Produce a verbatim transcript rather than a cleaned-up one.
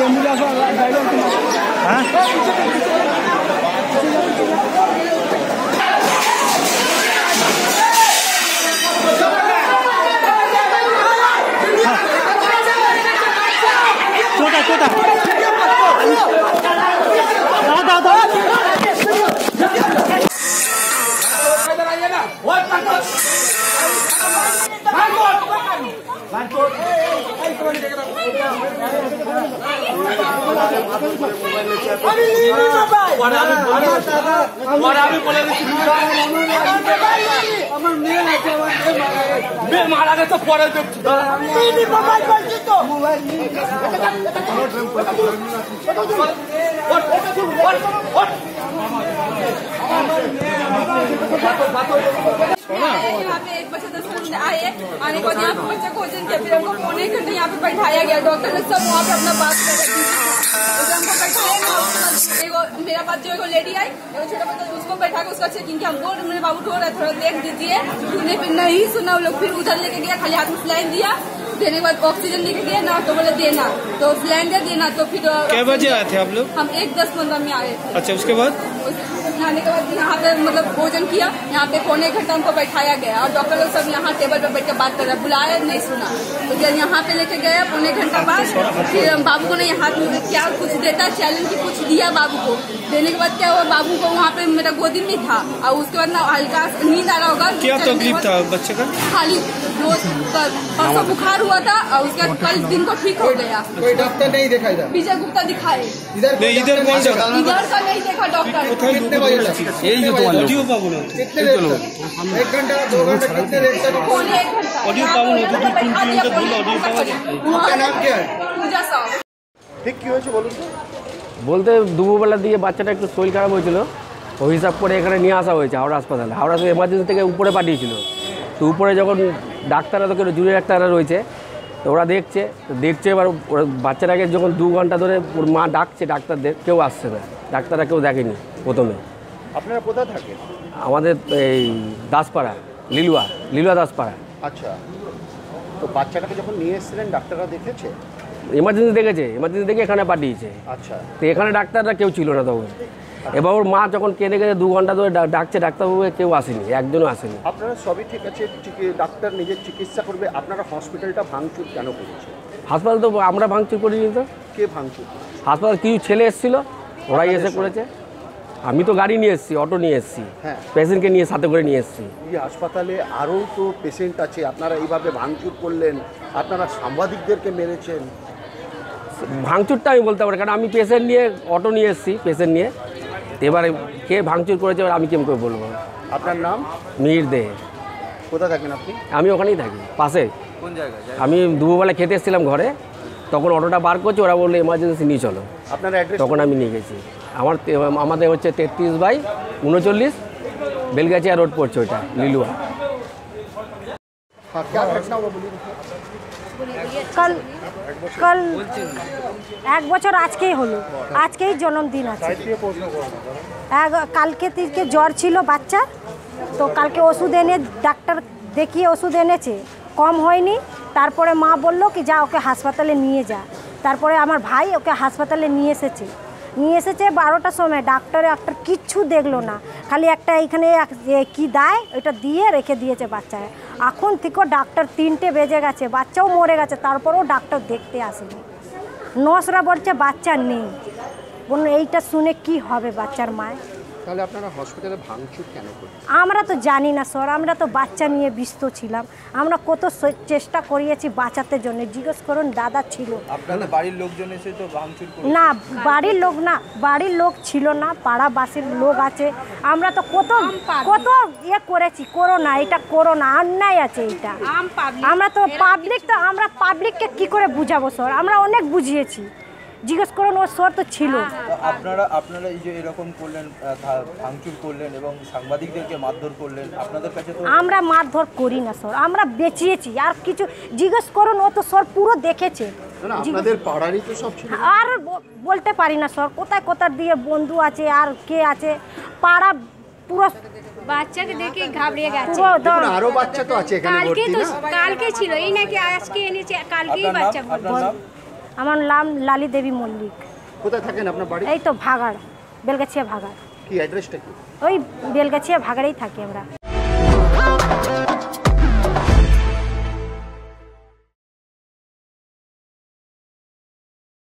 হ্যাঁ কোথা কোথা দাও দাও মারা গেছে পরে দেখছি यहाँ पे एक बच्चे दस मिनट आए आने के बाद यहाँ पे बच्चा कोचिंग किया फिर हमको पौने घंटे यहाँ पे बैठाया गया डॉक्टर ने सब वहाँ पे अपना बात कर रहे थे हमको बैठाया गया एगो मेरा पास जो एगो लेडी आई एगो छोटा बच्चा उसको बैठा के उसका चेकिंग किया हमको मेरे बाबू रो रहे थोड़ा देख दीजिए उन्हें फिर नहीं सुना वो लोग फिर उधर लेके गया खाली हाथ में सिलाइन दिया देने के बाद ऑक्सीजन लेके गया ना तो बोले देना तो सिलेंडर देना तो फिर क्या बजे आए थे आप लोग? हम एक दस पंद्रह में आए थे। अच्छा उसके बाद आने के बाद यहाँ पे मतलब भोजन किया यहाँ पे पौने घंटा हमको बैठाया गया और डॉक्टर लोग सब यहाँ टेबल पे बैठ के बात कर रहे बुलाया नहीं सुना तो जब यहाँ पे लेके गया पौने घंटा बाद फिर बाबू को नहीं हाथ में क्या कुछ देता चैलेंज की कुछ दिया बाबू को देने के बाद क्या हुआ बाबू को वहाँ पे मेरा गोदी में था और उसके बाद ना हल्का नींद आ रहा होगा क्या तकलीफ था बच्चे का खाली रोज परसों बुखार हुआ था और उसके बाद कल दिन को ठीक हो गया। कोई डॉक्टर नहीं देखा इधर? विजय गुप्ता दिखाए इधर इधर कौन जगह इधर का नहीं देखा डॉक्टर कितने बजे तक? यही जो तुम्हारे ऑडियो पावन कितने देर तक? एक घंटा दो घंटा कितने देर तक? पौने एक घंटा ऑडियो पावन होती थी तीन किलोमीटर दूर ऑडियो पावन आपका नाम क्या है? पूजा साहब ঠিক কি হয়েছে বলুন তো? বলতে দুপুরবেলা দিয়ে বাচ্চাটা একটু শরীর খারাপ হয়েছিল ওই হিসাব করে এখানে নিয়ে আসা হয়েছে হাওড়া হাসপাতালে হাওড়া এমার্জেন্সি থেকে উপরে পাঠিয়েছিল তো উপরে যখন ডাক্তাররা তো কেউ জুনিয়র ডাক্তাররা রয়েছে তো ওরা দেখছে দেখছে এবার ওরা বাচ্চাটাকে যখন দু ঘন্টা ধরে ওর মা ডাকছে ডাক্তারদের কেউ আসছে না ডাক্তাররা কেউ দেখেনি প্রথমে। আপনারা কোথায় থাকেন? আমাদের এই দাসপাড়া লিলুয়া লিলুয়া দাসপাড়া। আচ্ছা তো বাচ্চাটাকে যখন নিয়ে এসেছিলেন ডাক্তাররা দেখেছে? এমার্জেন্সি দেখেছে এমার্জেন্সি দেখে এখানে পাঠিয়েছে। আচ্ছা তো এখানে ডাক্তাররা কেউ ছিল না তখন এবার ওর মা যখন কেঁদে কেঁদে দু ঘন্টা ধরে ডাকছে ডাক্তারবাবু কেউ আসেনি একজনও আসেনি। আপনারা সবই ঠিক আছে ডাক্তার নিজের চিকিৎসা করবে আপনারা হসপিটালটা ভাঙচুর কেন করেছে? হাসপাতাল তো আমরা ভাঙচুর করিনি তো। কে ভাঙচুর? হাসপাতাল কিছু ছেলে এসেছিল ওরাই এসে করেছে আমি তো গাড়ি নিয়ে এসেছি অটো নিয়ে এসেছি হ্যাঁ পেশেন্টকে নিয়ে সাথে করে নিয়ে এসেছি। এই হাসপাতালে আরও তো পেশেন্ট আছে আপনারা এইভাবে ভাঙচুর করলেন আপনারা সাংবাদিকদেরকে মেরেছেন। ভাঙচুরটা আমি বলতে পারি কারণ আমি পেশেন্ট নিয়ে অটো নিয়ে এসেছি পেশেন্ট নিয়ে এবারে কে ভাঙচুর করেছে এবার আমি কেমন করে বলবো। আপনার নাম? মিহির দে। কোথায় থাকেন আপনি? আমি ওখানেই থাকি পাশে। কোন জায়গায়? আমি দুপুরবেলা খেতে এসেছিলাম ঘরে তখন অটোটা বার করছে ওরা বললো এমার্জেন্সি নিয়ে চলো আপনার অ্যাড্রেস? তখন আমি নিয়ে গেছি আমার আমাদের হচ্ছে তেত্রিশ বাই উনচল্লিশ বেলগাছিয়া রোড পড়ছে ওইটা লিলুয়া। কাল কাল এক বছর আজকেই হলো আজকেই জন্মদিন আছে এক কালকে থেকে জ্বর ছিল বাচ্চা তো কালকে ওষুধ এনে ডাক্তার দেখিয়ে ওষুধ এনেছে কম হয়নি তারপরে মা বলল কি যা ওকে হাসপাতালে নিয়ে যা তারপরে আমার ভাই ওকে হাসপাতালে নিয়ে এসেছে নিয়ে এসেছে বারোটার সময় ডাক্তার ডাক্তার কিচ্ছু দেখলো না খালি একটা এইখানে কি দেয় ওইটা দিয়ে রেখে দিয়েছে বাচ্চাকে এখন থেকেও ডাক্তার তিনটে বেজে গেছে বাচ্চাও মরে গেছে তারপরেও ডাক্তার দেখতে আসেনি নর্সরা বলছে বাচ্চা নেই বলুন এইটা শুনে কি হবে বাচ্চার মায়। তাহলে আপনারা হসপিটালে ভাঙচুর কেন করছেন? আমরা তো জানি না স্যার আমরা তো বাচ্চা নিয়ে ব্যস্ত ছিলাম আমরা কত চেষ্টা করিয়েছি বাঁচাতে জন্য জিজ্ঞেস করুন দাদা ছিল আপনাদের বাড়ির লোকজন এসে তো ভাঙচুর করে না বাড়ির লোক না বাড়ির লোক ছিল না পাড়াবাসীর লোক আছে আমরা তো কত কত ইয়ে করেছি করো না এটা করো না অন্যায় আছে এটা আমরা তো পাবলিক তো আমরা পাবলিককে কি করে বুঝাবো স্যার আমরা অনেক বুঝিয়েছি জিজ্ঞেস করুন ওর স্যার তো ছিল। আপনারা আপনারা এই যে এরকম করলেন ভাঙচুর করলেন এবং সাংবাদিকদেরকে মারধর করলেন আপনাদের কাছে তো আমরা মারধর করি না স্যার আমরা বেঁচিয়েছি আর কিছু জিজ্ঞেস করুন ও তো স্যার পুরো দেখেছে আপনাদের পাড়ারই তো সব ছিল আর বলতে পারি না স্যার কোথায় কোথায় দিয়ে বন্ধু আছে আর কে আছে পাড়া পুরো বাচ্চাকে দেখে ঘাবড়িয়ে গেছে আরো বাচ্চা তো আছে এখানে কালকে তো কালকে ছিল এই নাকি আজকে এনেছে কালকেই বাচ্চা আমার নাম লালি দেবী মল্লিক। কোথায় থাকেন আপনার বাড়ি? এই তো ভাগাড়, বেলগাছিয়া ভাগাড়। কি অ্যাড্রেসটা কি? ওই বেলগাছিয়া ভাগাড়েই থাকি আমরা।